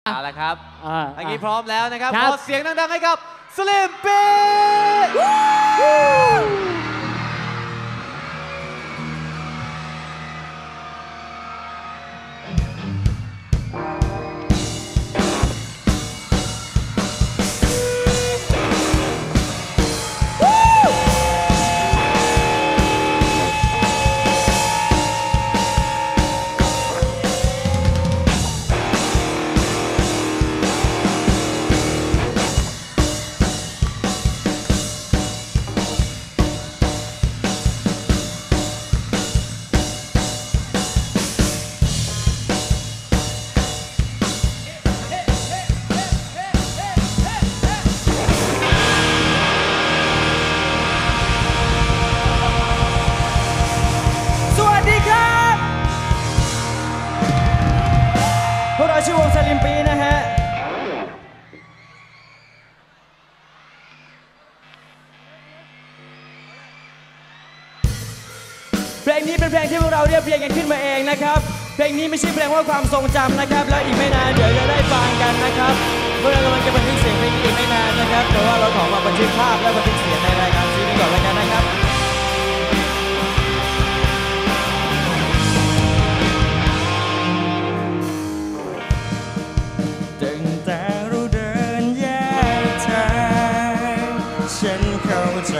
เอาละครับอันนี้พร้อมแล้วนะครับขอเสียงดังๆให้กับสลิมปีพวกเราชื่อวงสลิมปีนะฮะเพลงนี้เป็นเพลงที่พวกเราเรียบเรียงกันขึ้นมาเองนะครับเพลงนี้ไม่ใช่เพลงว่าความทรงจำนะครับแล้วอีกไม่นานเดี๋ยวจะได้ฟังกันนะครับพวกเรากำลังจะบันทึกเสียงเพลงนี้อีกไม่นานนะครับแต่ว่าเราขอมาบันทึกภาพและบันทึกเสียงในรายการซีรีส์ก่อนแล้วกันนะครับฉันเข้าใจ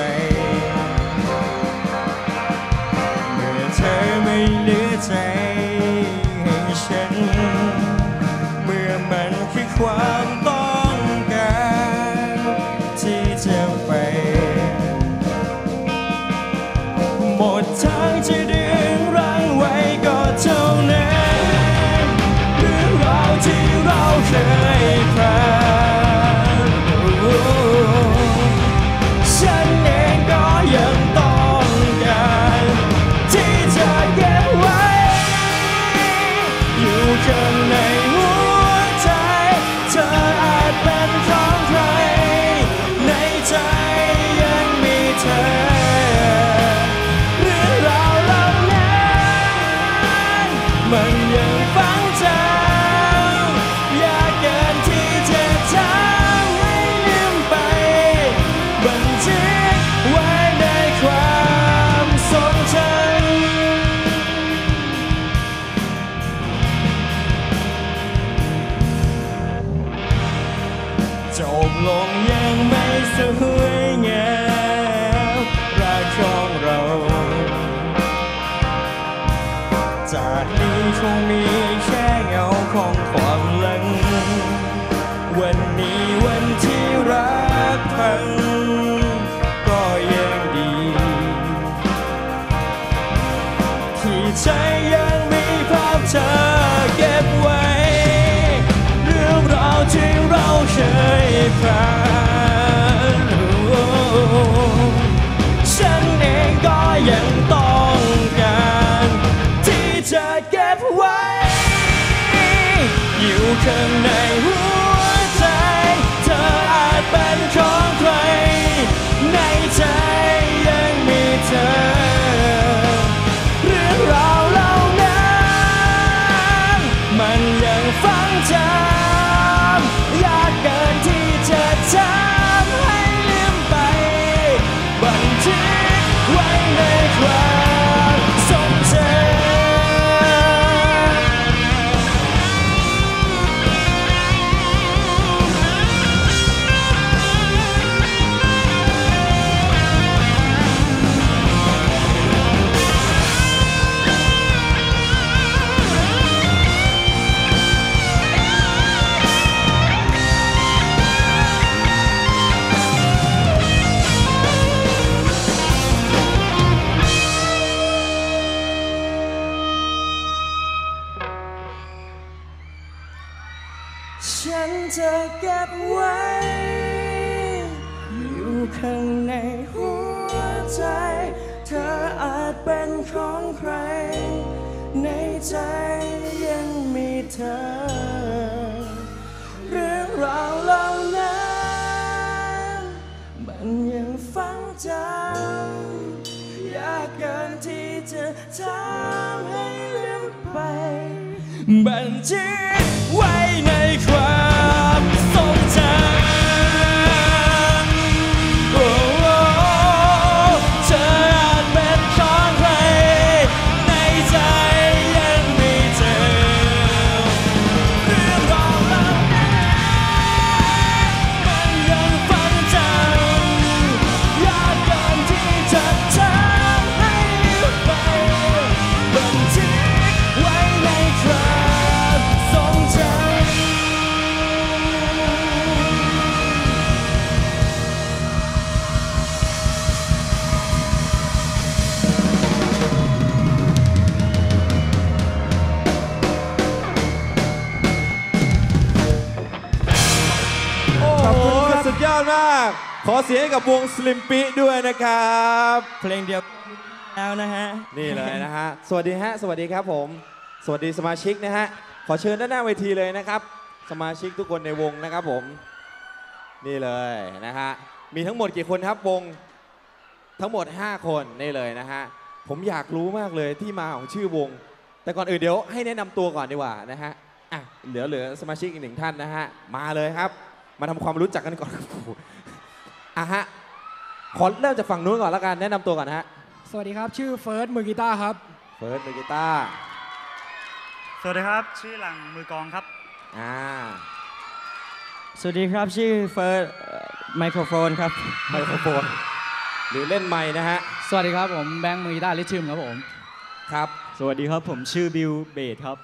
เมื่อเธอไม่เหลือใจให้ฉันเมื่อมันคือความต้องการที่จะไปหมดทางจะดึงรั้งไว้ก็เท่านั้นเรื่องราวที่เราเคยผ่านฉันเองก็ยังต้องการที่จะเก็บไว้อยู่ข้างในหัวใจเธออาจเป็นของใครในใจยังมีเธอเรื่องราวเหล่านั้นมันยังฝังใจอยากเกินที่จะทำให้ลืมไปบันทึกไว้ในความทรงจำจบลงยังไม่สวยงามรักของเราจากนี้คงมีแค่เงาของความหลังวันนี้วันที่รักพังก็ยังดีที่ใจยังมีภาพเธอเก็บไว้เรื่องราวที่เราเคยผ่านฉันเองก็ยังต้องการที่จะเก็บไว้อยู่ข้างในหัวใจเธออาจเป็นของใครในใจยังมีเธอเรื่องราวเหล่านั้นมันยังฝังจำอยากเกินที่จะทำให้ลืมไปบันทึกไว้ในความทรงจำฉันจะเก็บไว้อยู่ข้างในหัวใจเธออาจเป็นของใครในใจยังมีเธอเรื่องราวเหล่านั้นมันยังฝังจำอยากเกินที่จะทำให้ลืมไปบันทึกไว้ในความขอเสียงให้กับวงสลิมปิด้วยนะครับเพลงเดียวแล้วนะฮะนี่เลยนะฮะ สวัสดีฮะ สวัสดีครับผม สวัสดีสมาชิกนะฮะ ขอเชิญด้านหน้าเวทีเลยนะครับ สมาชิกทุกคนในวงนะครับผม นี่เลยนะฮะ มีทั้งหมดกี่คนครับวง ทั้งหมด 5 คนนี่เลยนะฮะ ผมอยากรู้มากเลยที่มาของชื่อวง แต่ก่อนอื่นเดี๋ยวให้แนะนำตัวก่อนดีกว่านะฮะ อ่ะเหลือสมาชิกอีก 1 ท่านนะฮะ มาเลยครับ มาทำความรู้จักกันก่อน อ่ะฮะ ขอเริ่มจากฝั่งนู้นก่อนแล้วกัน แนะนำตัวก่อนนะฮะสวัสดีครับ ชื่อเฟิร์สมือกีตาร์ครับเฟิร์สมือกีตาร์สวัสดีครับ ชื่อหลังมือกลองครับอ่าสวัสดีครับ ชื่อเฟิร์สไมโครโฟนครับไมโครโฟนหรือเล่นไม้นะฮะสวัสดีครับผมแบงค์มือกีตาร์ลิทึมครับผมครับสวัสดีครับ ผมชื่อบิลเบสครับ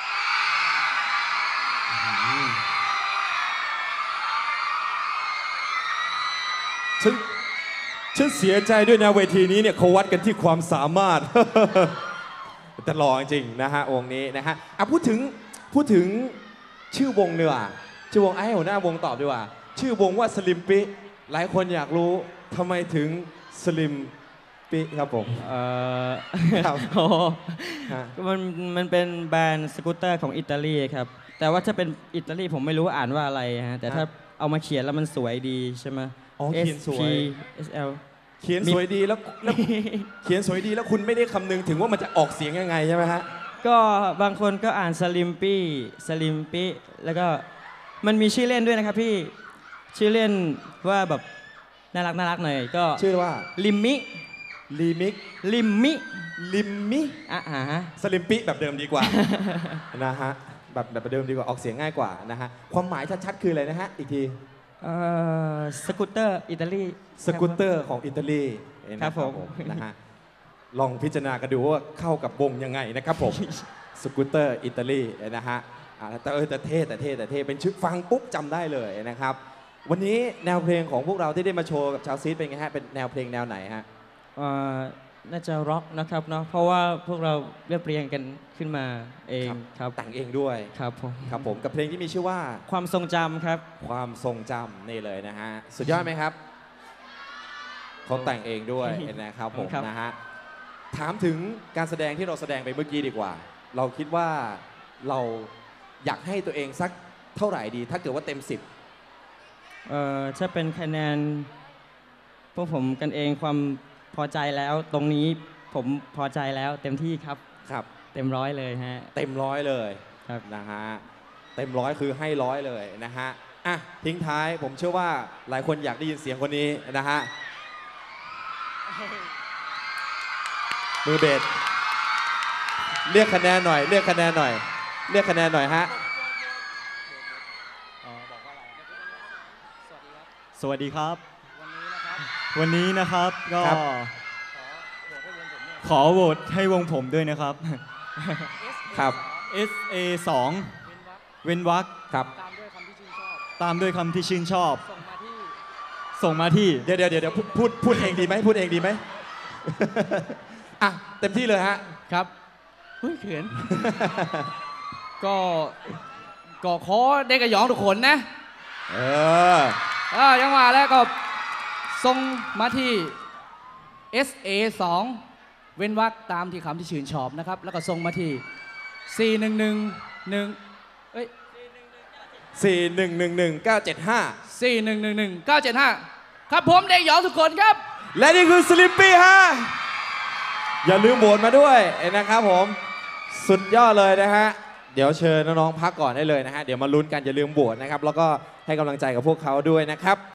ฉันเสียใจด้วยนะเวทีนี้เนี่ยเขาวัดกันที่ความสามารถ แต่หล่อจริงๆนะฮะวงนี้นะฮะอ่ะพูดถึงชื่อวงเนื้อชื่อวงให้หัวหน้าวงตอบดีกว่า ชื่อวงว่าสลิมปิหลายคนอยากรู้ทำไมถึงสลิมปิครับผม ครับโอ้ฮะมันเป็นแบรนด์สกูตเตอร์ของอิตาลีครับ แต่ว่าถ้าเป็นอิตาลีผมไม่รู้อ่านว่าอะไรฮะ แต่ถ้าเอามาเขียนแล้วมันสวยดีใช่ไหมอ๋อเขียนสวย SL เขียนสวยดีแล้วเขียนสวยดีแล้วคุณไม่ได้คำนึงถึงว่ามันจะออกเสียงยังไงใช่ไหมฮะก็บางคนก็อ่านสลิมปี้สลิมปิแล้วก็มันมีชื่อเล่นด้วยนะครับพี่ ชื่อเล่นว่าแบบน่ารักหน่อยก็ชื่อว่าลิมมิลีมิกลิมมิลิมมิอ่ะฮะสลิมปิแบบเดิมดีกว่า นะฮะแบบเดิมดีกว่าออกเสียงง่ายกว่านะฮะความหมายชัดๆคืออะไรนะฮะอีกทีสกูตเตอร์อิตาลีสกูตเตอร์ของอิตาลีครับผมนะฮะลองพิจารณากันดูว่าเข้ากับวงยังไงนะครับผม สกูตเตอร์อิตาลีนะฮะแต่เท่เป็นชื่อฟังปุ๊บจำได้เลยนะครับ วันนี้แนวเพลงของพวกเราที่ได้มาโชว์กับชาวซีดเป็นไงฮะเป็นแนวเพลงแนวไหนฮะน่าจะร็อกนะครับเนาะเพราะว่าพวกเราเรียบเรียงกันขึ้นมาเองครับแต่งเองด้วยครับผมครับผมกับเพลงที่มีชื่อว่าความทรงจำครับความทรงจำนี่เลยนะฮะสุดยอดไหมครับเขาแต่งเองด้วยนะครับผมครับนะฮะถามถึงการแสดงที่เราแสดงไปเมื่อกี้ดีกว่า เราคิดว่าเราอยากให้ตัวเองสักเท่าไหร่ดี ถ้าเกิดว่าเต็มถ้าเป็นคะแนนพวกผมกันเองความพอใจแล้วตรงนี้ผมพอใจแล้วเต็มที่ครับ 10ครับเต็มร้อยเลยฮะเต็มร้อยเลยครับนะฮะเต็มร้อยคือให้ร้อยเลยนะฮะอ่ะทิ้งท้ายผมเชื่อว่าหลายคนอยากได้ยินเสียงคนนี้นะฮะมือเบสเรียกคะแนนหน่อยเรียกคะแนนหน่อยฮะสวัสดีครับ วันนี้นะครับก็ครับขอโหวตให้วงผมด้วยนะครับครับ SA 2เว้นวรรคครับตามด้วยคำที่ชื่นชอบตามด้วยคำที่ชื่นชอบส่งมาที่ส่งมาที่เดี๋ยวพูดเองดีไหมพูดเองดีไหม อ่ะเต็มที่เลยฮะครับเฮ้ยเขิน ก็ขอได้กระหยองทุกคนนะเออยังมาแล้วก็ส่งมาที่ SA 2เว้นวรรคตามที่คำที่ชื่นชอบนะครับ แล้วก็ส่งมาที่ 4111เอ้ย 4111975 4111-975 ครับผมเด็กหยองทุกคนครับและนี่คือสลิปปี้ฮะ อย่าลืมโหวตมาด้วยนะครับผม สุดยอดเลยนะฮะ เดี๋ยวเชิญน้องๆพักก่อนได้เลยนะฮะ เดี๋ยวมาลุ้นกันอย่าลืมโหวตนะครับ แล้วก็ให้กำลังใจกับพวกเขาด้วยนะครับ